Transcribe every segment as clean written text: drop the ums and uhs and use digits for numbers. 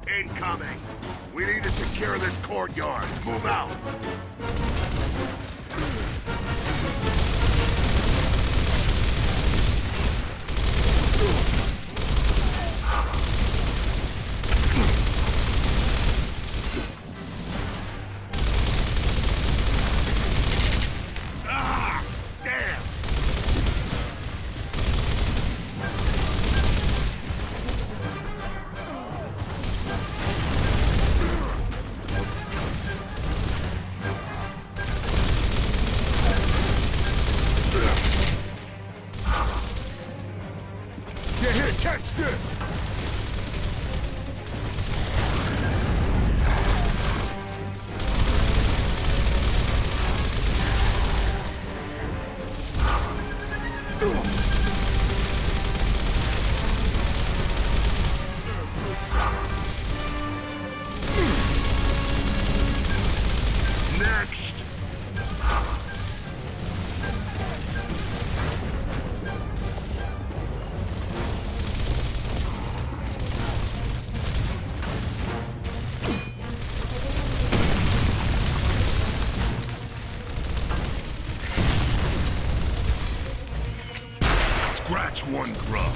Incoming! We need to secure this courtyard. Move out! Catch this! Next! Scratch one grub.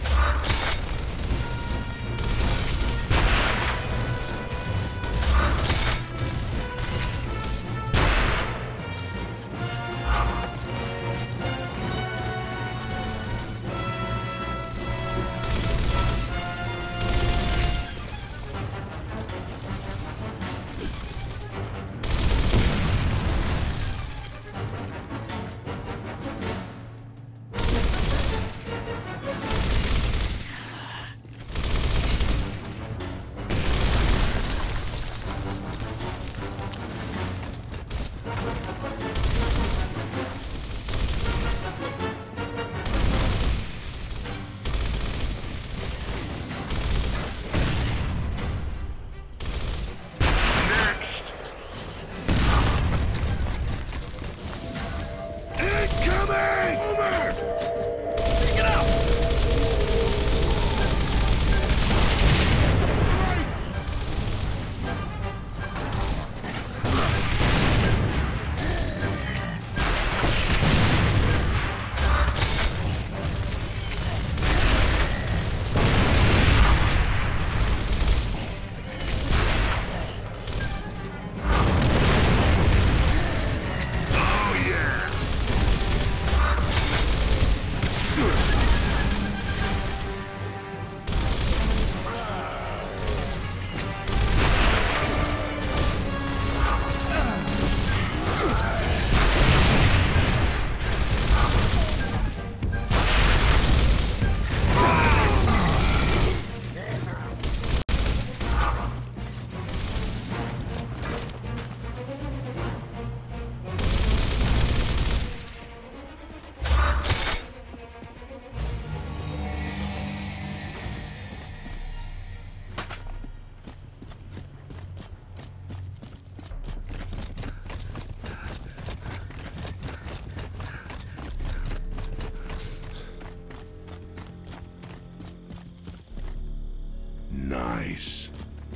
Nice.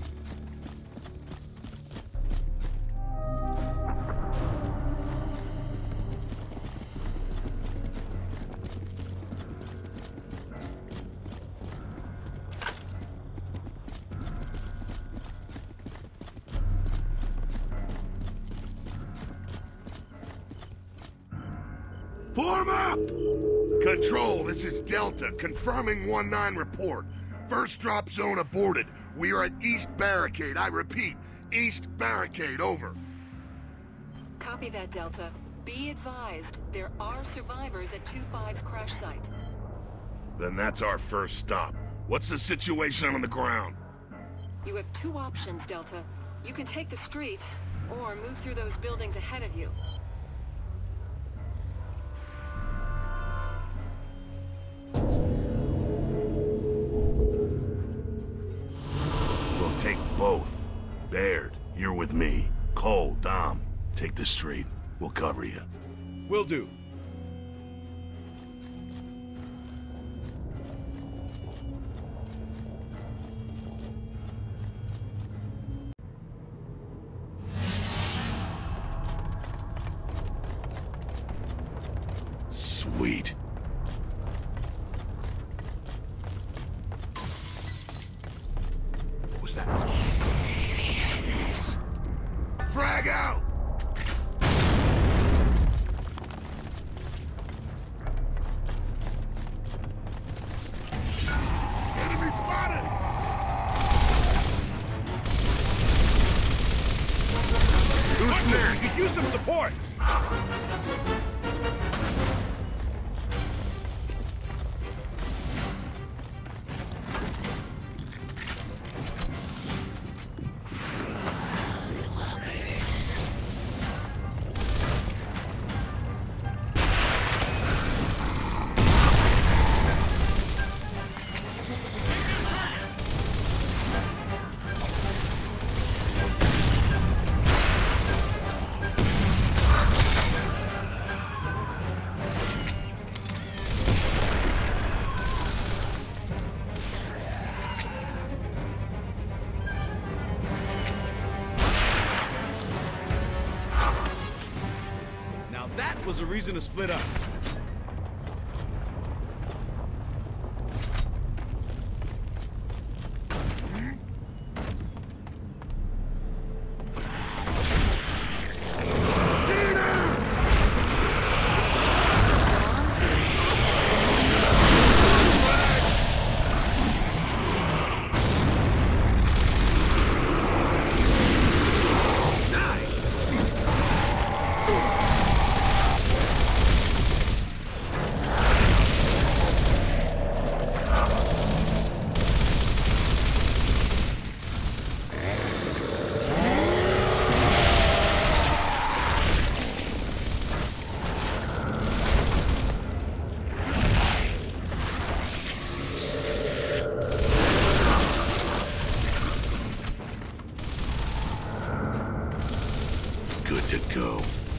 Form up! Control, this is Delta, confirming 1-9 report. First drop zone aborted. We are at East Barricade. I repeat, East Barricade, over. Copy that, Delta. Be advised, there are survivors at 2-5's crash site. Then that's our first stop. What's the situation on the ground? You have two options, Delta. You can take the street, or move through those buildings ahead of you. We'll take both. Baird, you're with me. Cole, Dom, take the street. We'll cover you. Will do. Sweet. What was that? Frag out! Enemy spotted! Who's next? You could use some support! That was a reason to split up. Good to go.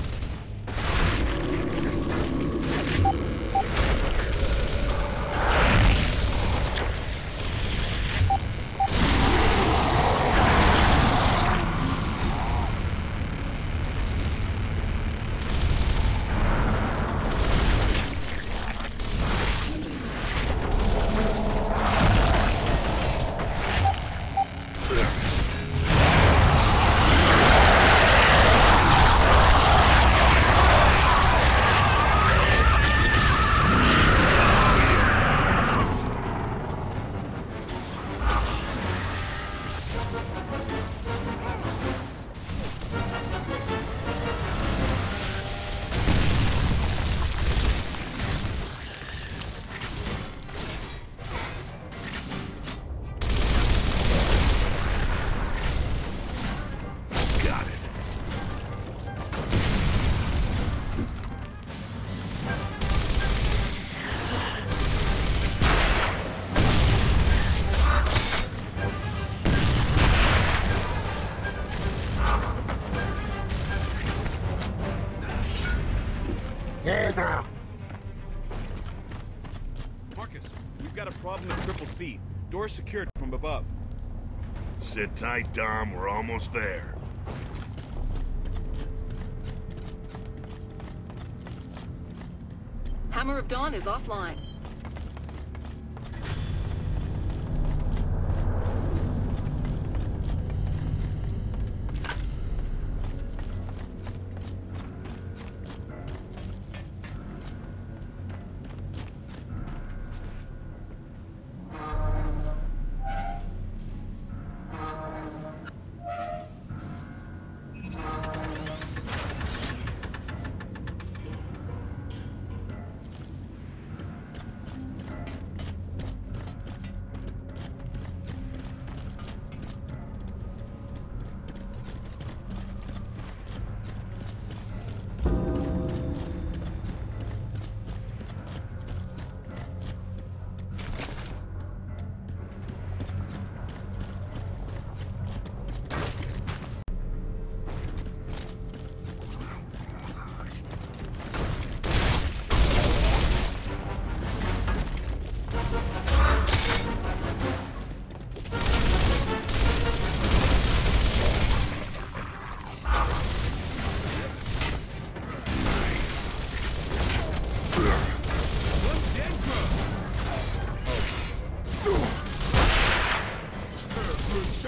Marcus, we've got a problem at Triple C. Door secured from above. Sit tight, Dom. We're almost there. Hammer of Dawn is offline.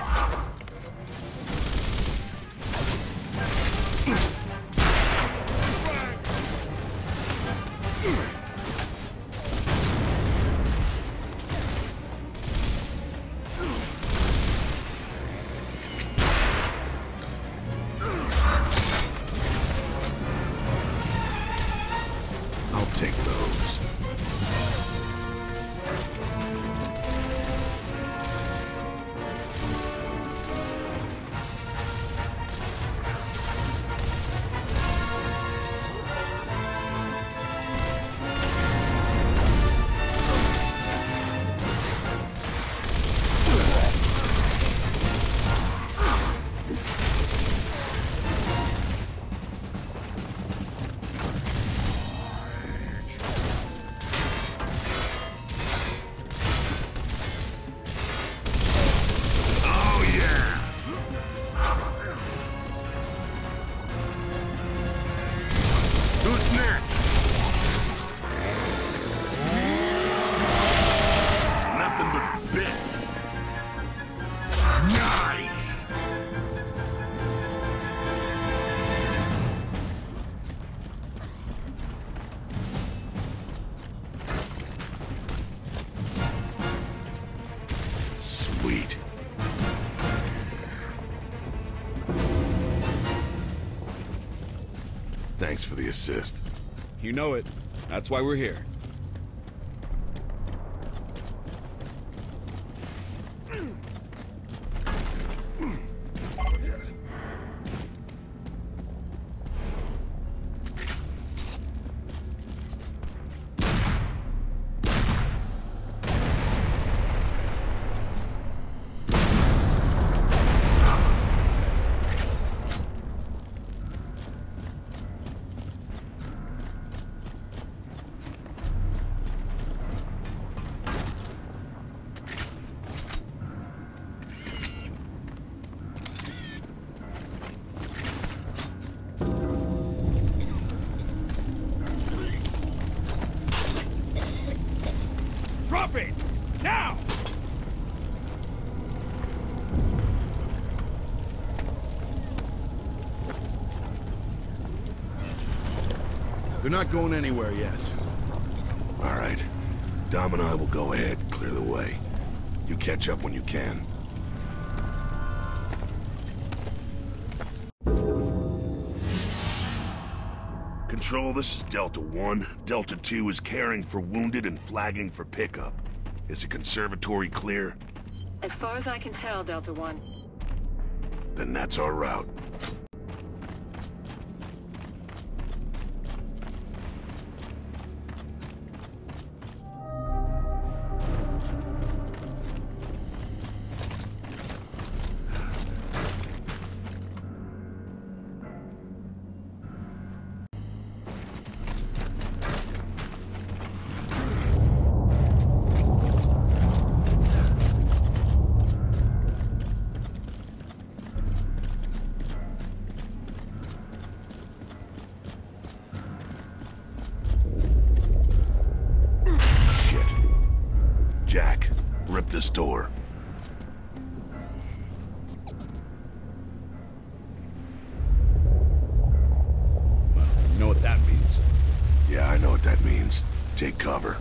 I'll take those. Who's next? Nothing but bits. Nice! Sweet. Thanks for the assist. You know it. That's why we're here. Drop it! Now! They're not going anywhere yet. All right. Dom and I will go ahead, clear the way. You catch up when you can. Control, this is Delta 1. Delta 2 is caring for wounded and flagging for pickup. Is the conservatory clear? As far as I can tell, Delta 1. Then that's our route. Jack, rip this door. Well, you know what that means. Yeah, I know what that means. Take cover.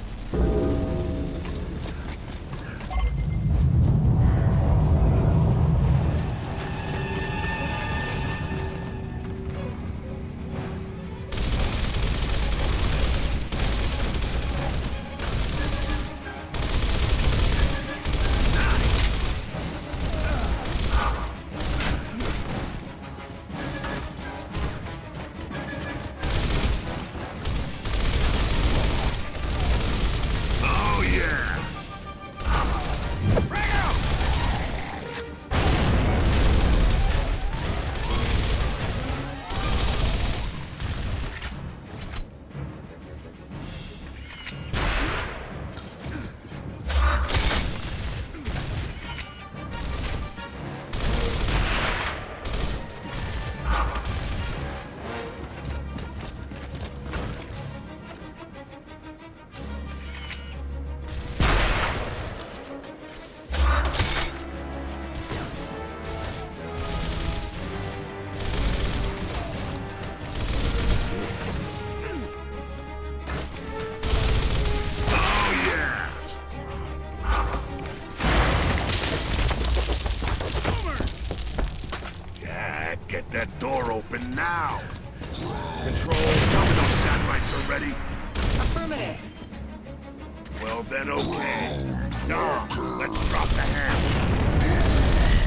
Get that door open now! Control. Tell me those satellites are ready? Affirmative. Well then, okay. Dom, let's drop the hammer.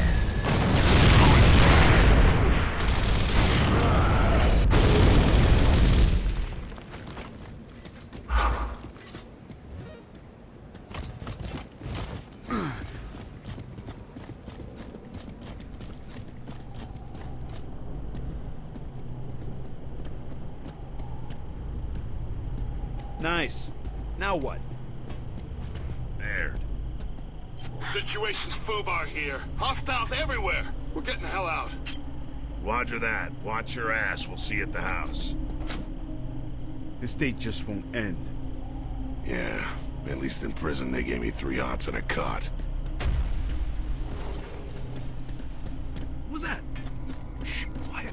Nice. Now what? Aired. Situation's FUBAR here. Hostiles everywhere. We're getting the hell out. Roger that. Watch your ass. We'll see you at the house. This date just won't end. Yeah, at least in prison they gave me 3 odds and a cot. What was that? Shh, quiet.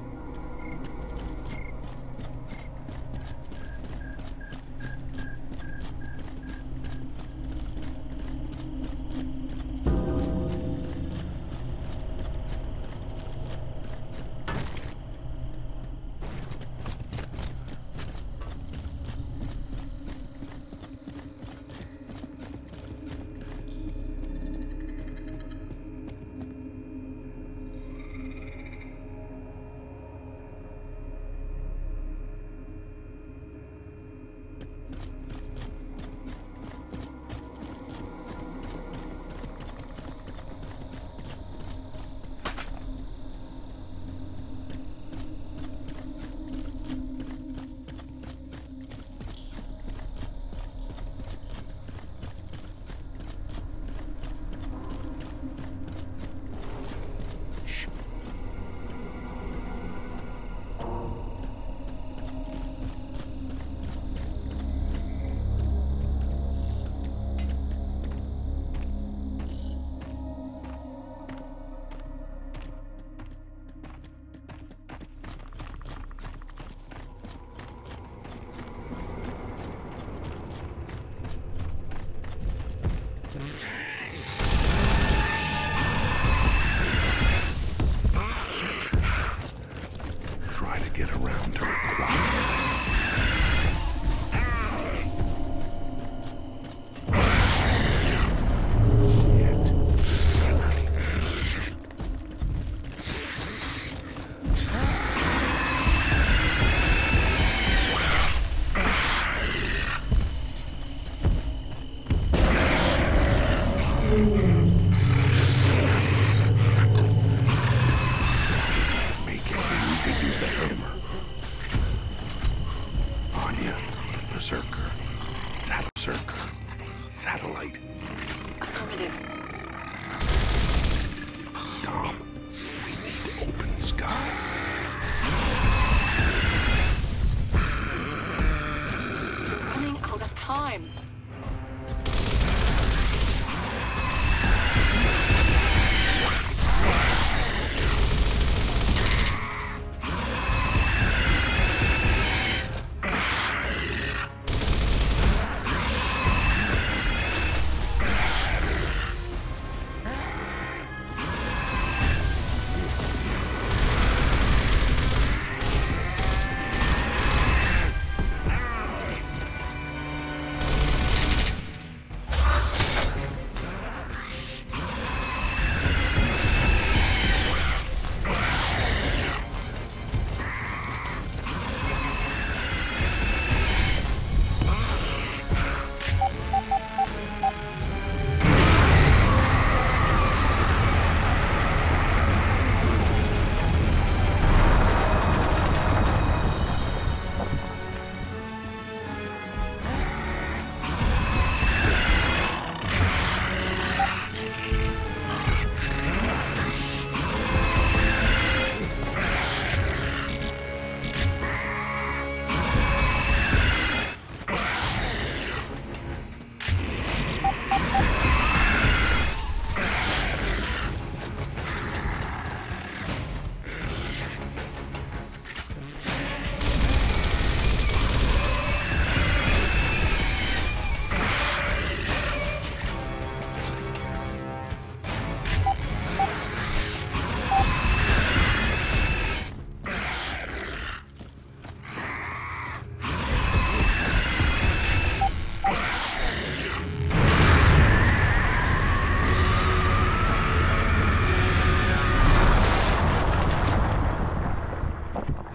Try to get around her quietly.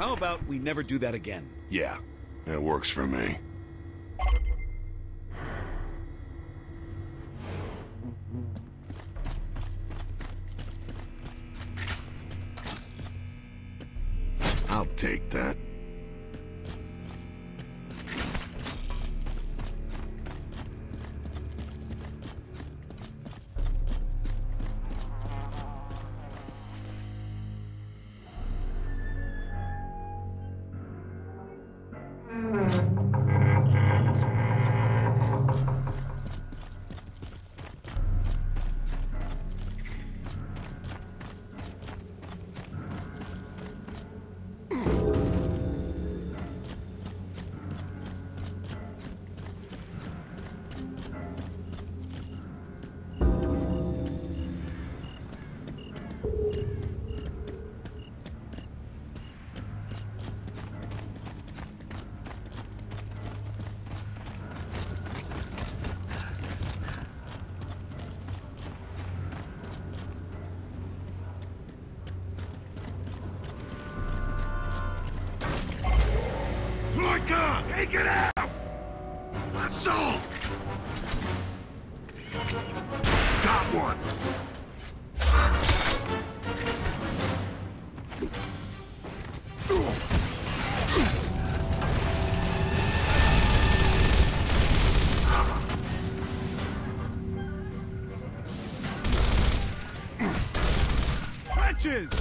How about we never do that again? Yeah, that works for me. I'll take that. Troika! Take it out! Assault! Got one! Wretches!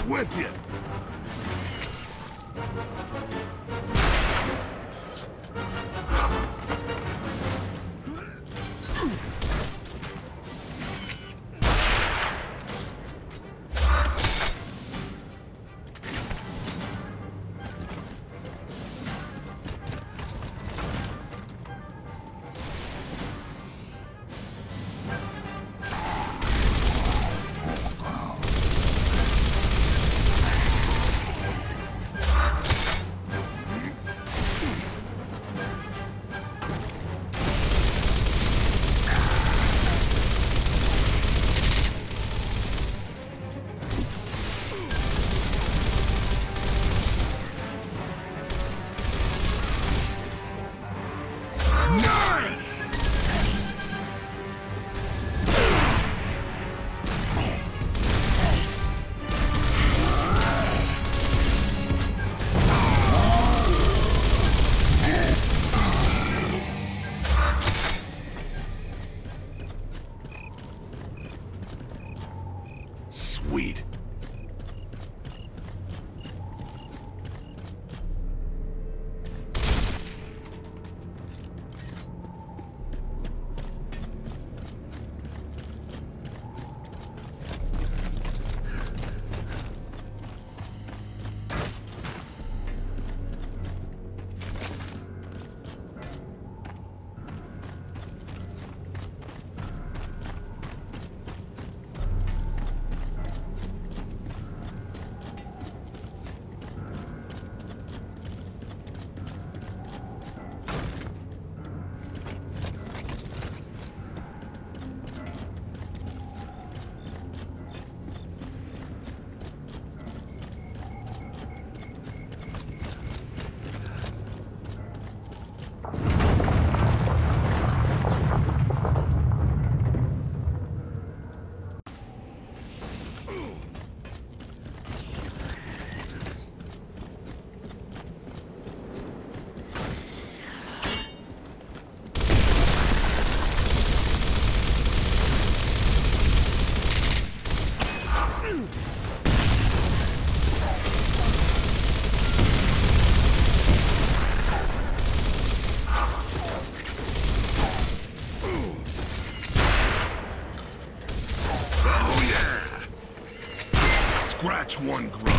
with you. Nice! Sweet. Scratch one grunt.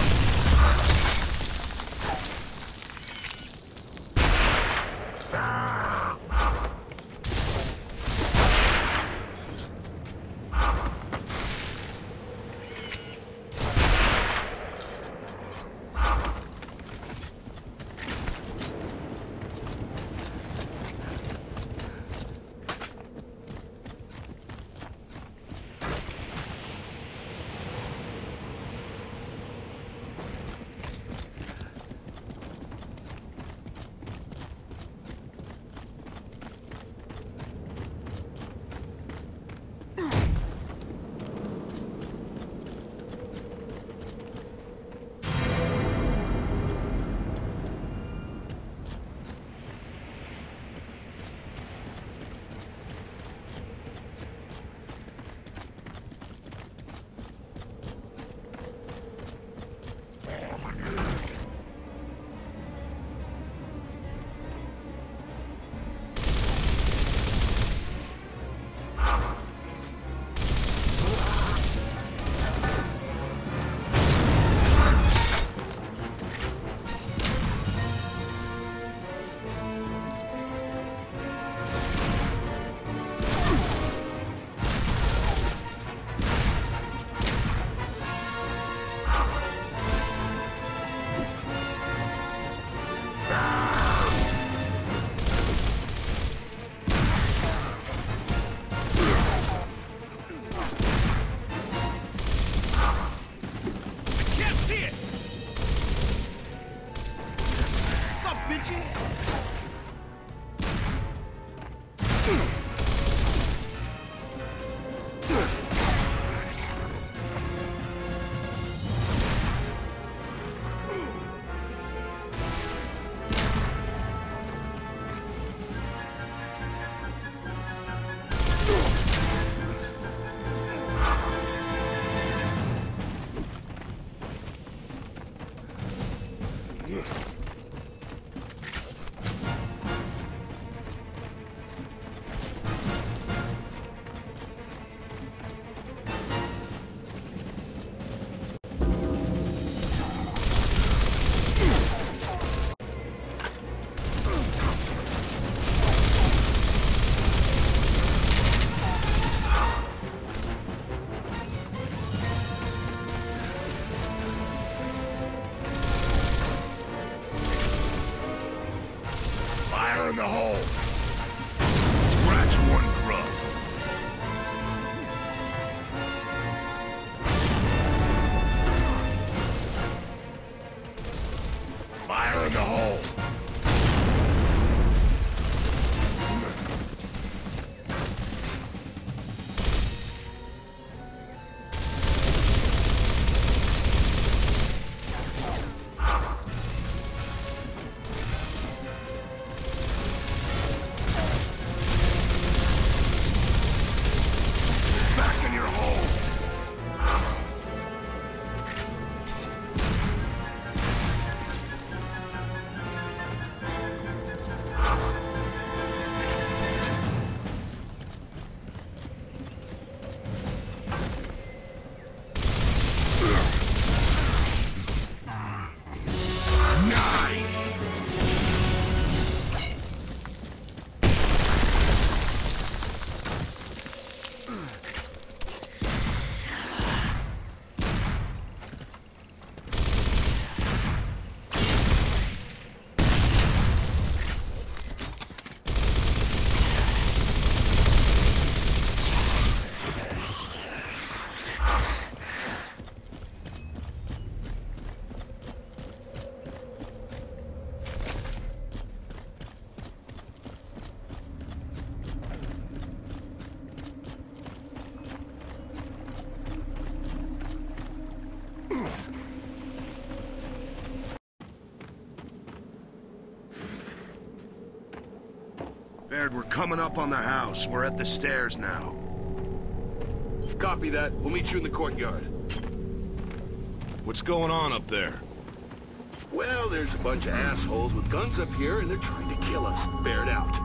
cleared. We're coming up on the house. We're at the stairs now. Copy that. We'll meet you in the courtyard. What's going on up there? Well, there's a bunch of assholes with guns up here, and they're trying to kill us. Bear it out.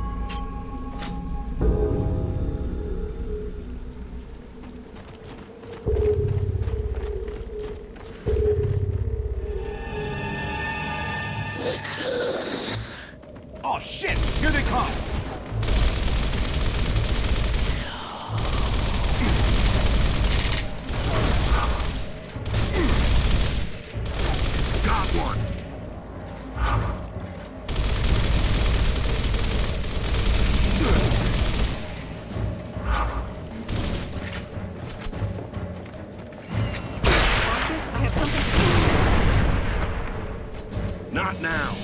Oh shit! Here they come! Got one! Marcus, I have something to do. Not now.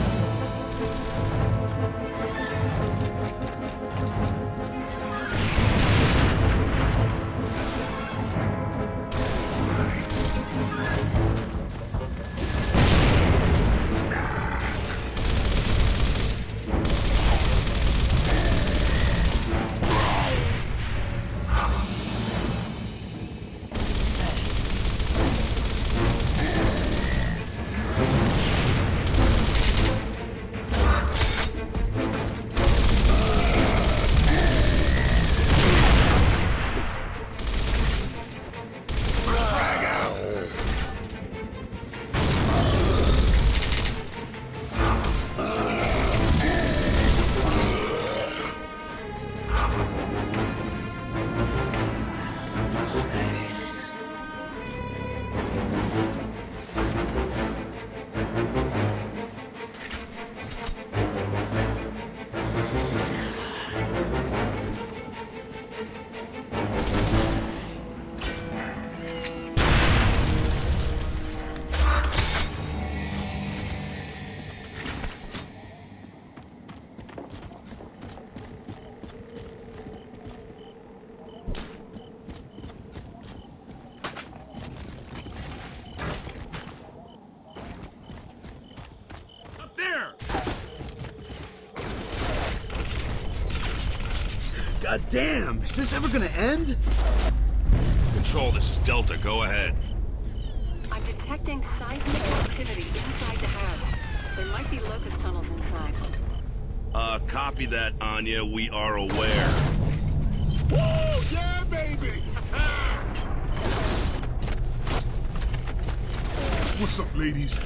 God damn! Is this ever gonna end? Control, this is Delta. Go ahead. I'm detecting seismic activity inside the house. There might be locust tunnels inside. Copy that, Anya. We are aware. Woo! Yeah, baby! What's up, ladies?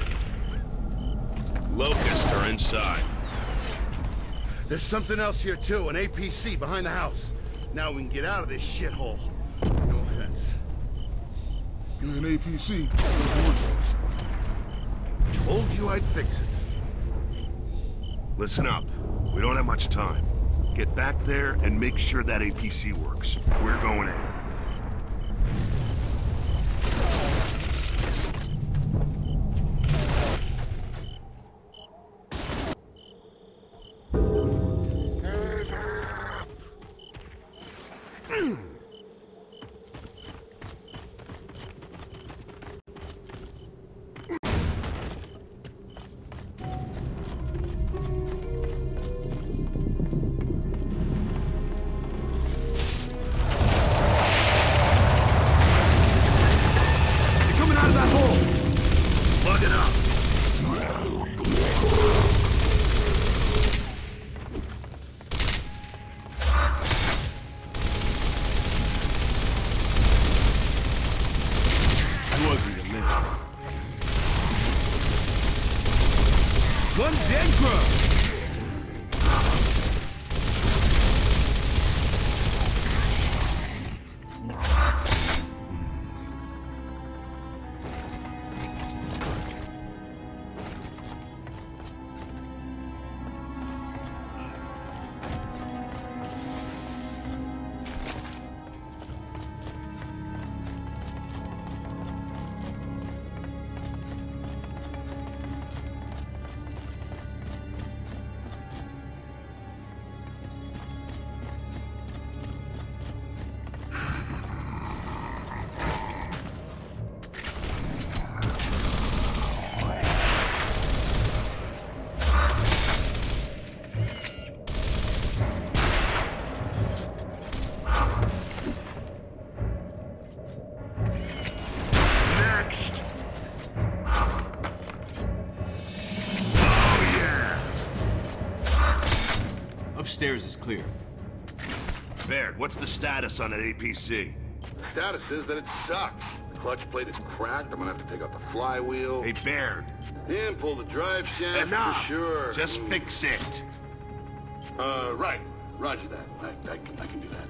Locusts are inside. There's something else here, too. An APC behind the house. Now we can get out of this shithole. No offense. You're an APC. Told you I'd fix it. Listen up. We don't have much time. Get back there and make sure that APC works. We're going in. Stairs is clear. Baird, what's the status on that APC? The status is that it sucks. The clutch plate is cracked. I'm gonna have to take out the flywheel. Hey, Baird. And pull the drive shaft Enough! for sure. Just fix it. Right. Roger that. I can do that.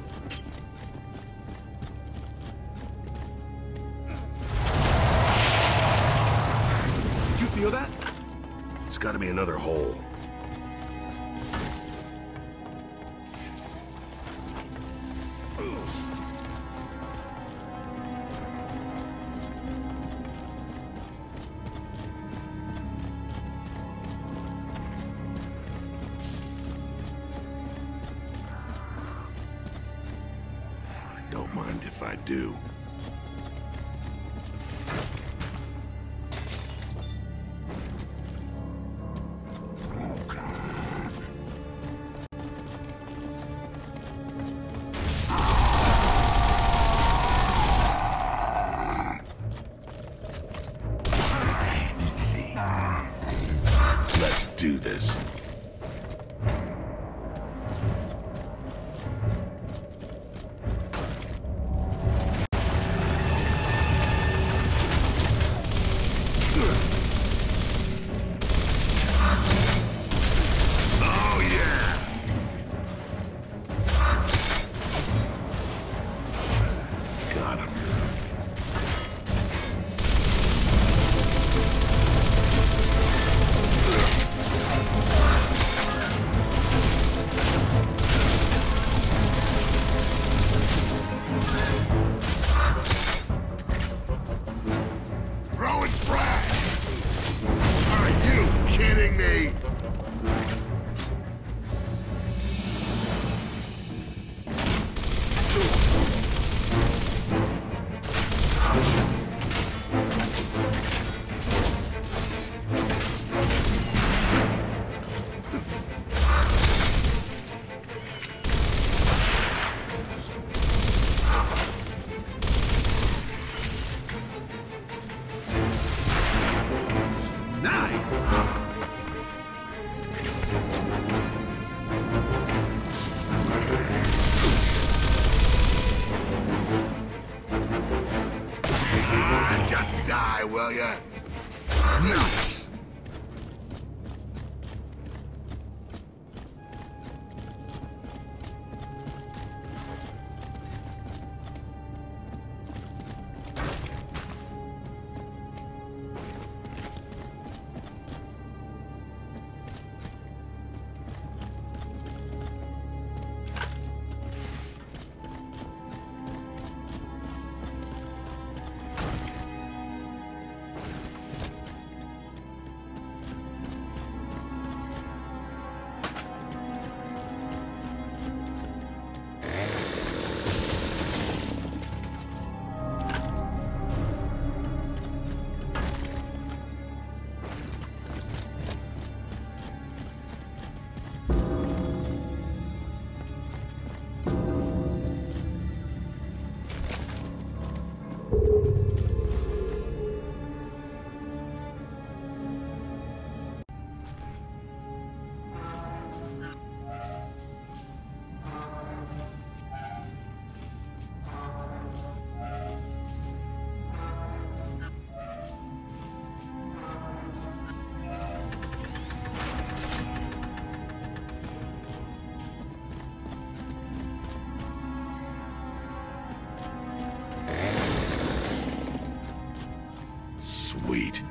Did you feel that? It's gotta be another hole. Don't mind if I do. Easy. Let's do this. Oh, yeah! Got him. Throwing frag! Are you kidding me? Nice! Just die, will ya? Nice! Sweet.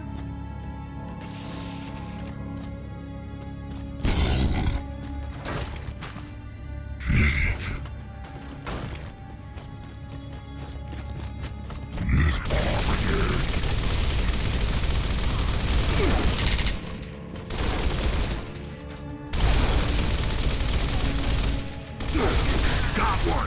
Got one!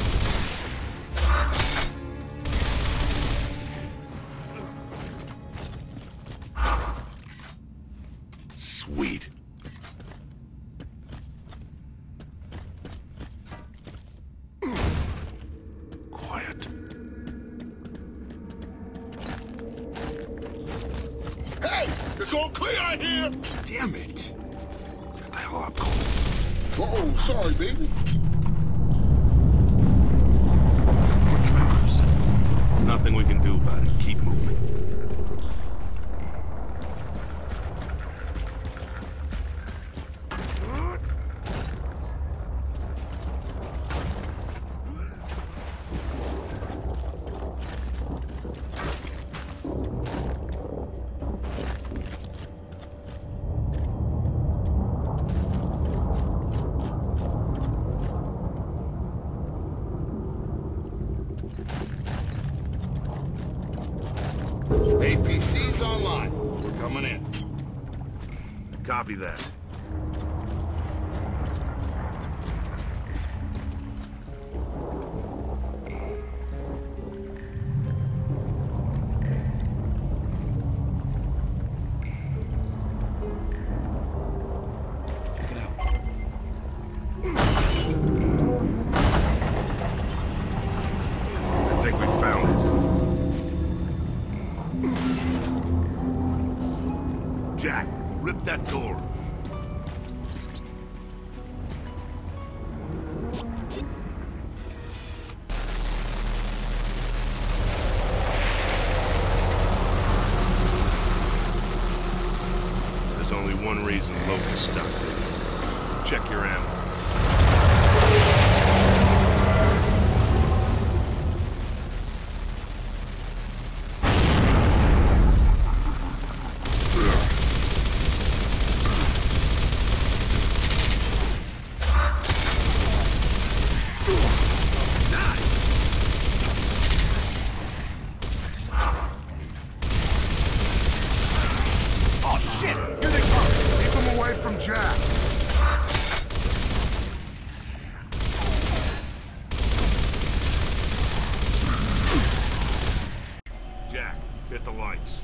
Sweet. Quiet. Hey! It's all clear out here! Damn it! Where the hell I'm going? Uh-oh, sorry, baby. We're tremors. There's nothing we can do about it. Keep moving. APC's online. We're coming in. Copy that. Check it out. I think we found it. Jack, rip that door. There's only one reason Locust stopped it. Check your ammo. Oh shit! Here they come! Keep him away from Jack. Jack, hit the lights.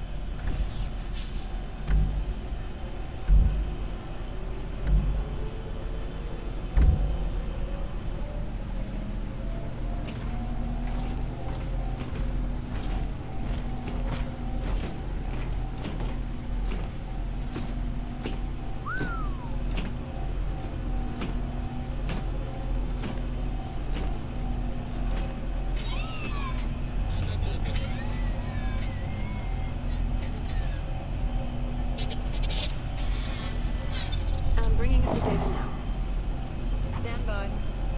I'm bringing up the data now. Stand by.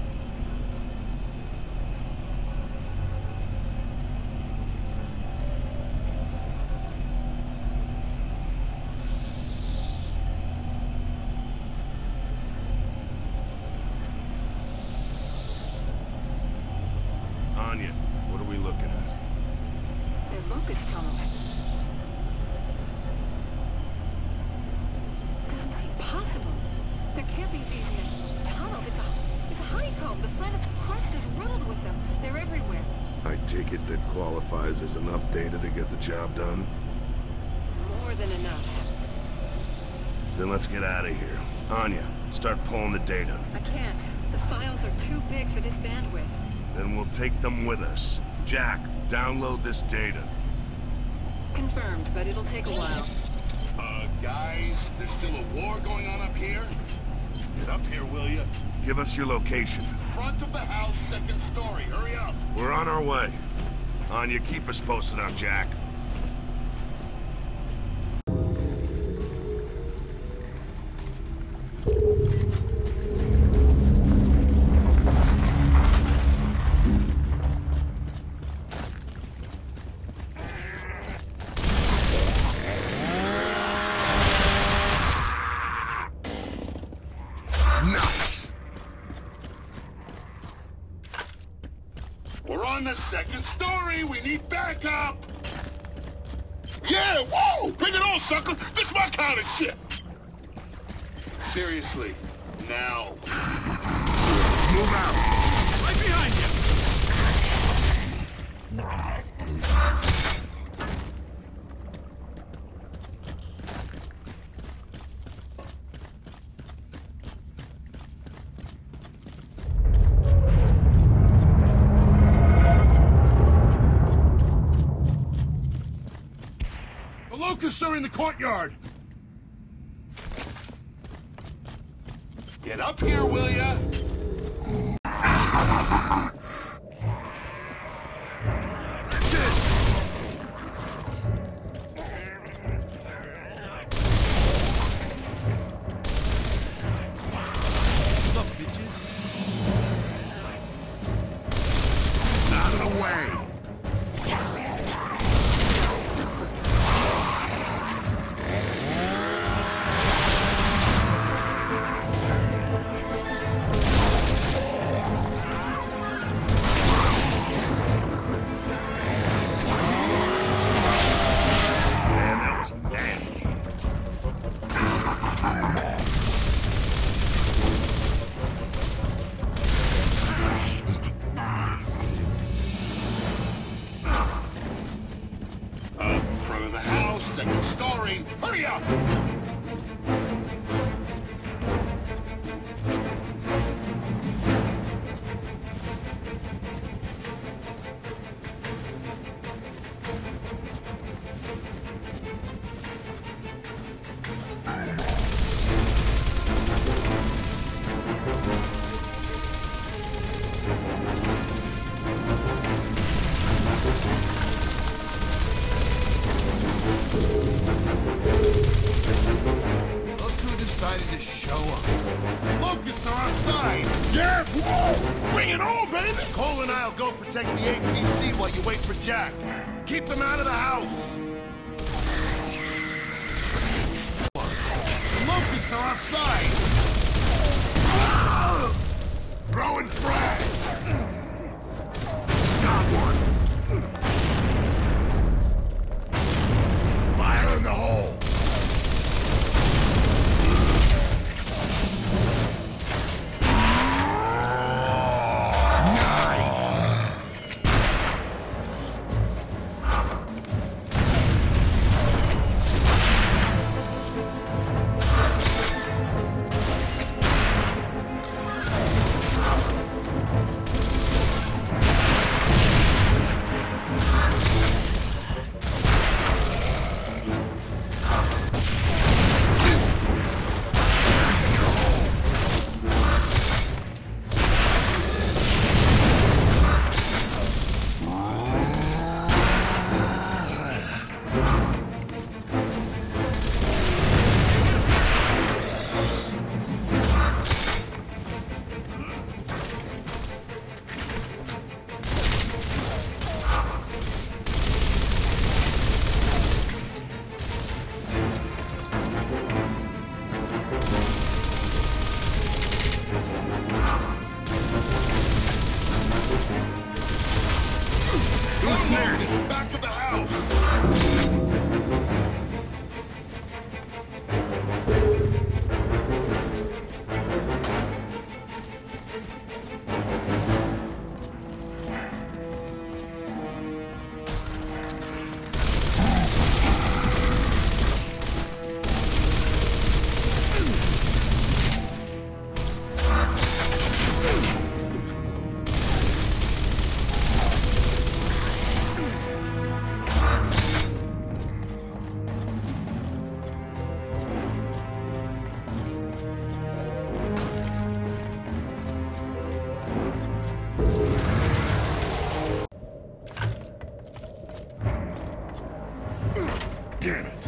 Anya, what are we looking at? They're locust tunnels. Doesn't seem possible. There can't be these tunnels. It's a honeycomb. The planet's crust is riddled with them. They're everywhere. I take it that qualifies as enough data to get the job done? More than enough. Then let's get out of here. Anya, start pulling the data. I can't. The files are too big for this bandwidth. Then we'll take them with us. Jack, download this data. Confirmed, but it'll take a while. Guys, there's still a war going on up here? Get up here, will ya? Give us your location. Front of the house, second story. Hurry up. We're on our way. Anya, keep us posted on Jack. Nice. We're on the second story. We need backup. Yeah, whoa! Bring it on, sucker! This is my kind of shit! Seriously, now. Move out! Right behind you! The locusts are in the courtyard! Get up here, will ya? That's it! What's up, bitches? Out of the way! Man, that was nasty. Front of the house, second story. Hurry up! Look who decided to show up. Locusts are outside. Yeah? Whoa! Bring it on, baby! Cole and I'll go protect the APC while you wait for Jack. Keep them out of the house. The locusts are outside. Throwing frag. Got one. Fire in the hole. Who's there? It's back of the house. Damn it.